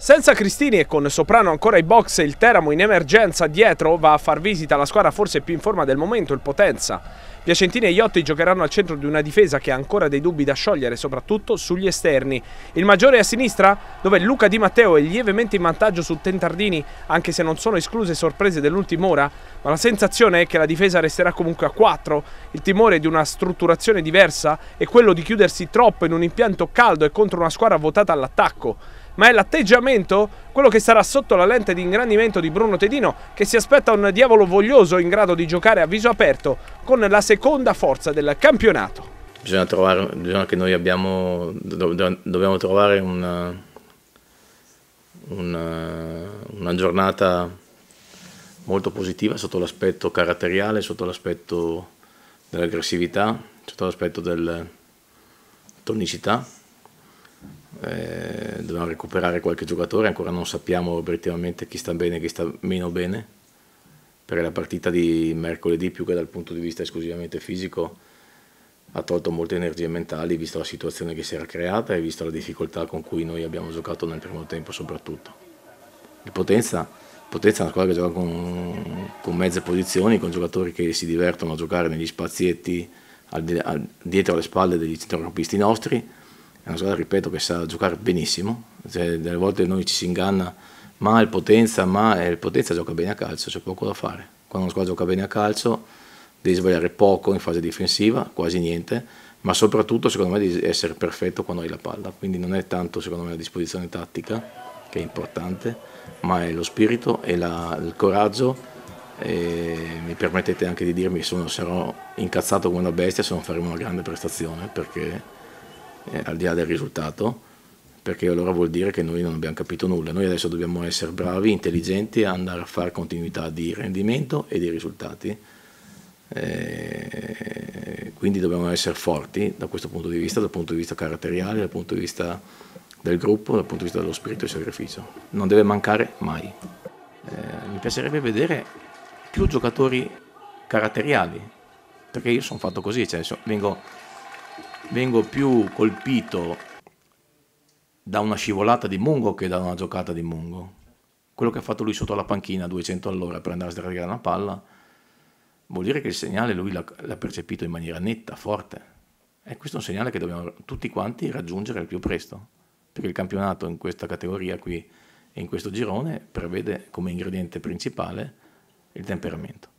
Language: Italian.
Senza Cristini e con Soprano ancora ai box, il Teramo in emergenza dietro va a far visita alla squadra forse più in forma del momento, il Potenza. Piacentini e Iotti giocheranno al centro di una difesa che ha ancora dei dubbi da sciogliere, soprattutto sugli esterni. Il maggiore è a sinistra, dove Luca Di Matteo è lievemente in vantaggio su Tentardini, anche se non sono escluse sorprese dell'ultima ora, ma la sensazione è che la difesa resterà comunque a 4. Il timore di una strutturazione diversa è quello di chiudersi troppo in un impianto caldo e contro una squadra votata all'attacco. Ma è l'atteggiamento quello che sarà sotto la lente di ingrandimento di Bruno Tedino, che si aspetta un diavolo voglioso in grado di giocare a viso aperto con la seconda forza del campionato. Bisogna che noi dobbiamo trovare una giornata molto positiva sotto l'aspetto caratteriale, sotto l'aspetto dell'aggressività, sotto l'aspetto della tonicità. Dobbiamo recuperare qualche giocatore, ancora non sappiamo obiettivamente chi sta bene e chi sta meno bene, perché la partita di mercoledì, più che dal punto di vista esclusivamente fisico, ha tolto molte energie mentali, visto la situazione che si era creata e visto la difficoltà con cui noi abbiamo giocato nel primo tempo soprattutto. Il Potenza è una squadra che gioca con mezze posizioni, con giocatori che si divertono a giocare negli spazietti dietro le spalle degli centrocampisti nostri. È una squadra, ripeto, che sa giocare benissimo, delle volte noi ci si inganna, ma il Potenza gioca bene a calcio, c'è poco da fare. Quando una squadra gioca bene a calcio devi sbagliare poco in fase difensiva, quasi niente, ma soprattutto secondo me devi essere perfetto quando hai la palla, quindi non è tanto secondo me la disposizione tattica che è importante, ma è lo spirito e il coraggio. E mi permettete anche di dirmi, sarò incazzato come una bestia se non faremo una grande prestazione, perché al di là del risultato, perché allora vuol dire che noi non abbiamo capito nulla. Noi adesso dobbiamo essere bravi, intelligenti, a andare a fare continuità di rendimento e di risultati, quindi dobbiamo essere forti da questo punto di vista, dal punto di vista caratteriale, dal punto di vista del gruppo, dal punto di vista dello spirito di sacrificio. Non deve mancare mai. Mi piacerebbe vedere più giocatori caratteriali, perché io sono fatto così, cioè vengo più colpito da una scivolata di Mungo che da una giocata di Mungo. Quello che ha fatto lui sotto la panchina a 200 all'ora per andare a sdraiare una palla vuol dire che il segnale lui l'ha percepito in maniera netta, forte. E questo è un segnale che dobbiamo tutti quanti raggiungere al più presto, perché il campionato in questa categoria qui e in questo girone prevede come ingrediente principale il temperamento.